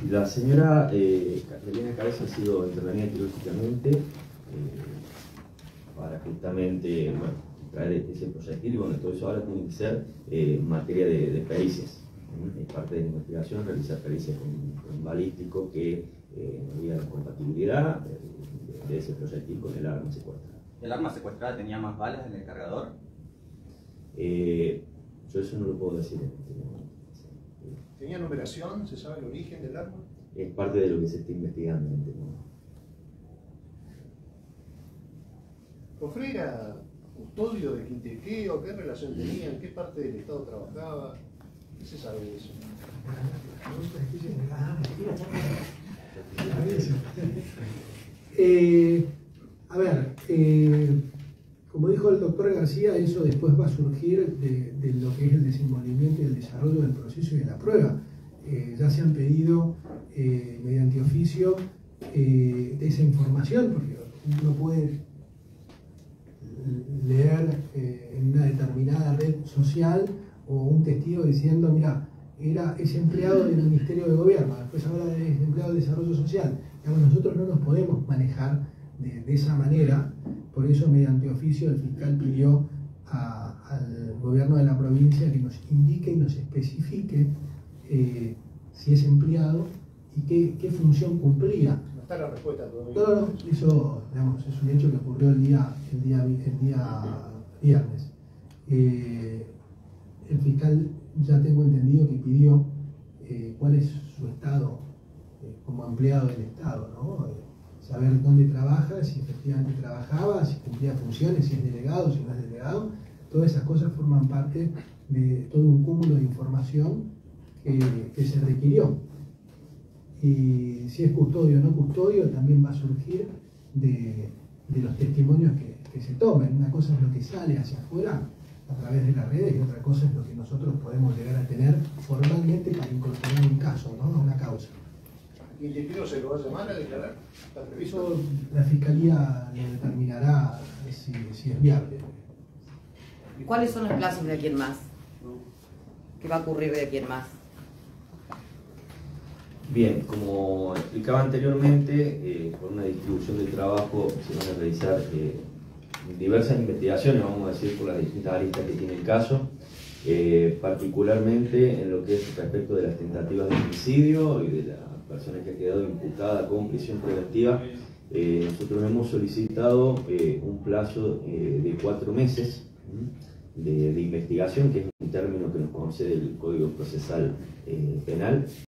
La señora Catalina Cabeza ha sido intervenida quirúrgicamente para justamente traer ese proyectil, y bueno, todo eso ahora tiene que ser materia de pericias. Es parte de la investigación realizar pericias con balístico que nos diga la compatibilidad de ese proyectil con el arma secuestrada. ¿El arma secuestrada tenía más balas en el cargador? Yo eso no lo puedo decir en este momento. ¿Tenía numeración? ¿Se sabe el origen del arma? Es parte de lo que se está investigando en este momento. ¿Cofré era custodio de Quintequeo? ¿Qué relación tenía? ¿En qué parte del Estado trabajaba? ¿Qué se sabe de eso? A ver, como dijo el doctor García, eso después va a surgir de lo que es el desenvolvimiento y el desarrollo del proceso y de la prueba. Ya se han pedido mediante oficio de esa información, porque uno puede leer en una determinada red social o un testigo diciendo, mira, es empleado del Ministerio de Gobierno, después habla de empleado de Desarrollo Social. Digamos, nosotros no nos podemos manejar de esa manera, por eso mediante oficio el fiscal pidió al gobierno de la provincia que nos indique y nos especifique si es empleado y qué función cumplía. No está la respuesta todavía. No, eso, digamos, es un hecho que ocurrió el día viernes. El fiscal, ya tengo entendido que pidió cuál es su estado como empleado del Estado, ¿no? Saber dónde trabaja, si efectivamente trabajaba, si cumplía funciones, si es delegado, si no es delegado. Todas esas cosas forman parte de todo un cúmulo de información que se requirió. Y si es custodio o no custodio, también va a surgir de los testimonios que se tomen. Una cosa es lo que sale hacia afuera a través de las redes y otra cosa es lo que nosotros podemos llegar a tener formalmente para incorporar un caso, ¿no? Una causa. ¿Quintequeo se lo va a llamar a declarar? ¿Está previsto? Eso la Fiscalía lo determinará si es viable. ¿Cuáles son los plazos de aquí en más? ¿Qué va a ocurrir de aquí en más? Bien, como explicaba anteriormente, por una distribución del trabajo se van a realizar diversas investigaciones, vamos a decir, por las distintas aristas que tiene el caso, particularmente en lo que es respecto de las tentativas de homicidio y de la persona que ha quedado imputada con prisión preventiva. Nosotros hemos solicitado un plazo de 4 meses de investigación, que es un término que nos concede el Código Procesal Penal.